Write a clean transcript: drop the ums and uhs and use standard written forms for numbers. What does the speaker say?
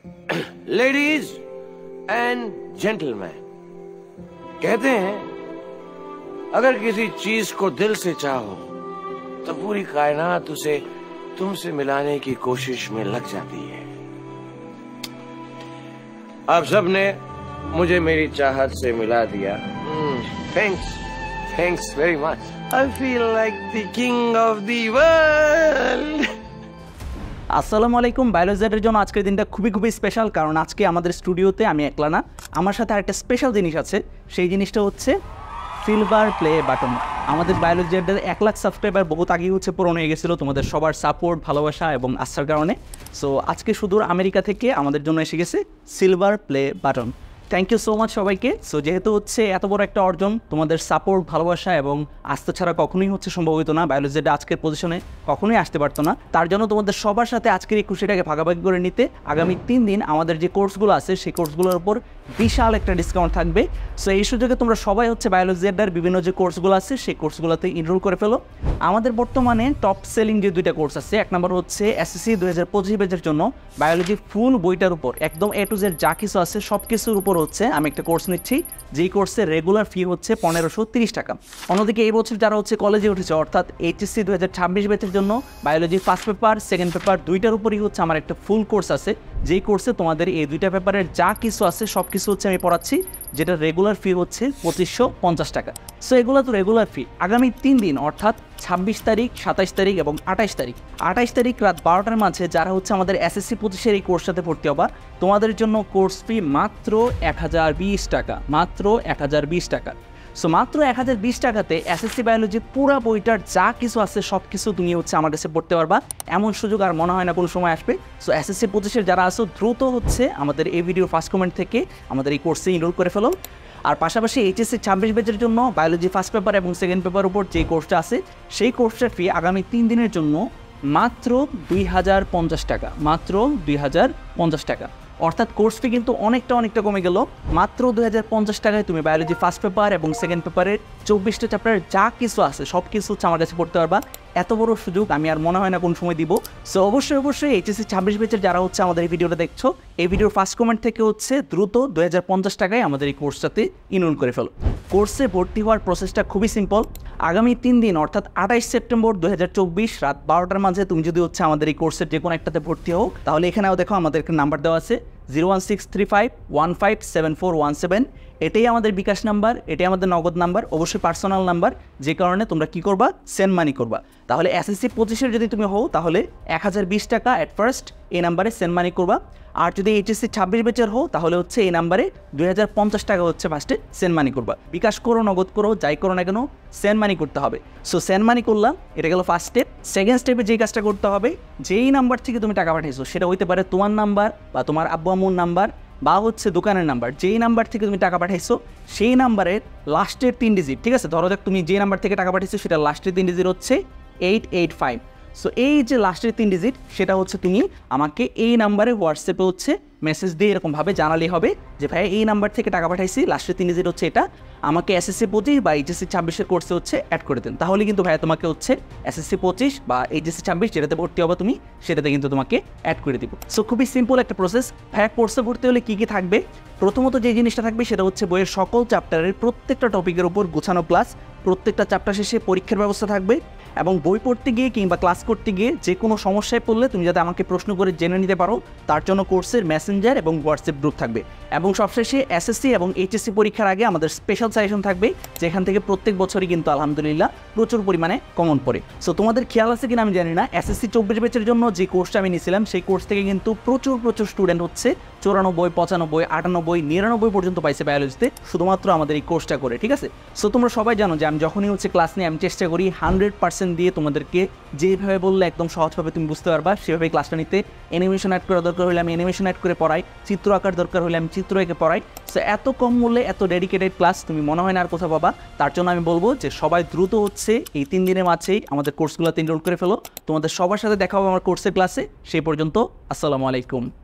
Ladies and gentleman, कहते हैं अगर किसी चीज को दिल से चाहो तो पूरी कायनात उसे तुमसे मिलाने की कोशिश में लग जाती है। आप सबने मुझे मेरी चाहत से मिला दिया। Thanks very much. I feel like the king of the world. আসসালামু আলাইকুম। বায়োলজির জন্য আজকের দিনটা খুবই স্পেশাল, কারণ আজকে আমাদের স্টুডিওতে আমি একলা না, আমার সাথে আরেকটা স্পেশাল জিনিস আছে। সেই জিনিসটা হচ্ছে সিলভার প্লে বাটন। আমাদের বায়োলজির 1 লাখ সাবস্ক্রাইবার বহুত আগেই পূরণ হয়ে গেছিলো তোমাদের সবার সাপোর্ট, ভালোবাসা এবং আস্থার কারণে। সো আজকে সুদূর আমেরিকা থেকে আমাদের জন্য এসে গেছে silver play button. Thank you so much সবাইকে। সো যেহেতু এত বড় একটা অর্জন, তোমাদের সাপোর্ট, ভালোবাসা এবং আস্থা ছাড়া কখনোই সম্ভব হতো না, বায়োলজিটা আজকের পজিশনে কখনোই আসতে পারতো না। তার জন্য তোমাদের সবার সাথে আজকের এই খুশিটাকে ভাগাভাগি করে নিতে আগামী 3 দিন আমাদের যে কোর্সগুলো আছে সেই কোর্সগুলোর উপর বিশাল একটা ডিসকাউন্ট থাকবে। সো এই সুযোগে তোমরা সবাই বায়োলজির বিভিন্ন যে কোর্সগুলো আছে সেই কোর্সগুলোতে এনরোল করে ফেলো। আমাদের বর্তমানে টপ সেলিং যে 2টা কোর্স আছে, এক নম্বর হচ্ছে এসএসসি 2025 ব্যাচের জন্য বায়োলজি ফুল বইটার উপর একদম A to Z যা কিছু আছে সব কিছুর উপর আমি একটা কোর্স নিচ্ছি, যেই কোর্সের রেগুলার ফি হচ্ছে 1530 টাকা। অন্যদিকে এই বছর যারা কলেজে উঠেছে অর্থাৎ এইচএসসি 2026 ব্যাচের জন্য biology first paper, second paper দুইটার উপরই আমার একটা ফুল কোর্স আছে, যেই কোর্সে তোমাদের এই 2টা পেপারের যা কিছু আছে সব কিছু আমি পড়াচ্ছি, যেটা রেগুলার ফি হচ্ছে 2550 টাকা। সো এগুলো তো রেগুলার ফি। আগামী 3 দিন অর্থাৎ 26 তারিখ, 27 তারিখ এবং 28 তারিখ 28 তারিখ রাত 12টার মাঝে যারা আমাদের এসএসসি 25-এর এই কোর্সটাতে ভর্তি হবা, তোমাদের জন্য কোর্স ফি মাত্র 1020 টাকা, মাত্র 1020 টাকা। সো মাত্র 1020 টাকাতে এসএসসি বায়োলজি পুরো বইটার যা কিছু আছে সব কিছু তুমি আমার কাছে পড়তে পারবা। এমন সুযোগ আর মনে হয় না কোনো সময় আসবে। সো এসএসসি 25-এর যারা আছো দ্রুত আমাদের এই ভিডিওর ফার্স্ট কমেন্ট থেকে আমাদের এই কোর্সে এনরোল করে ফেলো। আর পাশাপাশি এইচএসসি 26 ব্যাচের জন্য বায়োলজি ফার্স্ট পেপার এবং সেকেন্ড পেপার উপর যে কোর্সটা আছে সেই কোর্সটার ফি আগামী 3 দিনের জন্য মাত্র 2050 টাকা, মাত্র 2050 টাকা। অর্থাৎ কোর্স ফি কিন্তু অনেকটা কমে গেল। মাত্র 2050 টাকায় তুমি বায়োলজি ফার্স্ট পেপার এবং সেকেন্ড পেপারের 24টা চ্যাপ্টার যা কিছু আছে সব কিছু আমার কাছে পড়তে পারবা। এত বড় সুযোগ আমি আর মনে হয় না কোন সময় দিব। সো অবশ্যই এইচএসসি 26 ব্যাচের যারা আমাদের এই ভিডিওটা দেখছো, এই ভিডিওর ফার্স্ট কমেন্ট থেকে দ্রুত 2050 টাকায় আমাদের এই কোর্সটাতে এনরোল করে ফেলো। কোর্সে ভর্তি হওয়ার প্রসেসটা খুবই সিম্পল। আগামী 3 দিন অর্থাৎ 28 সেপ্টেম্বর 2024 রাত 12টার মাঝে তুমি যদি আমাদের এই কোর্সের যে কোনো একটাতে ভর্তি হও, তাহলে এখানেও দেখো আমাদের নাম্বার দেওয়া আছে 01635157417। এটাই আমাদের বিকাশ নাম্বার, এটাই আমাদের নগদ নাম্বার, অবশ্যই পার্সোনাল নাম্বার, যে কারণে তোমরা কি করবা, সেন্ড মানি করবা। তাহলে এসএসসি 25-এর যদি তুমি হও তাহলে 1020 টাকা অ্যাট ফার্স্ট এই নাম্বারে সেন্ড মানি করবা। আর যদি এইচএসসি 26 ব্যাচের হও তাহলে এই নাম্বারে 2050 টাকা ফার্স্টে সেন্ড মানি করবা। বিকাশ করো, নগদ করো, যাই করো না কেন সেন্ড মানি করতে হবে। সো সেন্ড মানি করলাম, এটা গেল ফার্স্ট স্টেপ। সেকেন্ড স্টেপে যেই কাজটা করতে হবে, যেই নাম্বার থেকে তুমি টাকা পাঠিয়েছো সেটা হইতে পারে তোমার নাম্বার বা তোমার আব্বু আম্মুর নাম্বার বা দোকানের নাম্বার, যেই নাম্বার থেকে তুমি টাকা পাঠাইছো সেই নাম্বারের লাস্টের 3 ডিজিট, ঠিক আছে? ধরো যাক তুমি যে নাম্বার থেকে টাকা পাঠিয়েছো সেটা লাস্টের 3 ডিজিট হচ্ছে 885। সো এই যে লাস্টের 3 ডিজিট সেটা তুমি আমাকে এই নাম্বারে হোয়াটসঅ্যাপে মেসেজ দিয়ে এরকমভাবে জানালেই হবে যে ভাই এই নাম্বার থেকে টাকা পাঠাইছি, লাস্টের 3 ডিজিট এটা, আমাকে এসএসসি 25 বা এইচএসসি 26-এর কোর্সে অ্যাড করে দেন। তাহলে কিন্তু ভাই তোমাকে এসএসসি 25 বা এইচএসসি 26 যেটাতে ভর্তি হবে তুমি সেটাতে কিন্তু তোমাকে অ্যাড করে দিব। সো খুবই সিম্পল একটা প্রসেস। ভাই কোর্সে ভর্তি হলে কী থাকবে? প্রথমত যে জিনিসটা থাকবে সেটা বইয়ের সকল চ্যাপ্টারের প্রত্যেকটা টপিকের উপর গোছানো ক্লাস, প্রত্যেকটা চ্যাপ্টার শেষে পরীক্ষার ব্যবস্থা থাকবে, এবং বই পড়তে গিয়ে কিংবা ক্লাস করতে গিয়ে যে কোনো সমস্যায় পড়লে তুমি যাতে আমাকে প্রশ্ন করে জেনে নিতে পারো তার জন্য কোর্সের মেসেঞ্জার এবং হোয়াটসঅ্যাপ গ্রুপ থাকবে। এবং সবশেষে এসএসসি এবং এইচএসসি পরীক্ষার আগে আমাদের স্পেশাল সাজেশন থাকবে, যেখান থেকে প্রত্যেক বছরই কিন্তু আলহামদুলিল্লাহ প্রচুর পরিমাণে কমন পড়ে। সো তোমাদের খেয়াল আছে কিনা আমি জানি না, এসএসসি 24 ব্যাচের জন্য যে কোর্সটা আমি নিয়েছিলাম সেই কোর্স থেকে কিন্তু প্রচুর স্টুডেন্ট 94, 95, 98, 99 পর্যন্ত পাইছে বায়োলজিতে, শুধুমাত্র আমাদের এই কোর্সটা করে, ঠিক আছে? সো তোমরা সবাই জানো যে আমি যখনই ক্লাস নিয়ে আমি চেষ্টা করি 100% দিয়ে তোমাদেরকে যেভাবে বললে একদম সহজভাবে তুমি বুঝতে পারবা সেভাবে ক্লাসটা নিতে। অ্যানিমেশন অ্যাড করা দরকার হলে আমি অ্যানিমেশন অ্যাড করে পড়াই, চিত্র আঁকার দরকার হলে আমি চিত্র এঁকে পড়াই। সো এত কম মূল্যে এত ডেডিকেটেড ক্লাস তুমি মনে হয় না আর কোথাও পাবা। তার জন্য আমি বলবো যে সবাই দ্রুত এই 3 দিনের মাঝেই আমাদের কোর্সগুলোতে এনরোল করে ফেলো। তোমাদের সবার সাথে দেখা হবে আমার কোর্সের ক্লাসে। সেই পর্যন্ত আসসালামু আলাইকুম।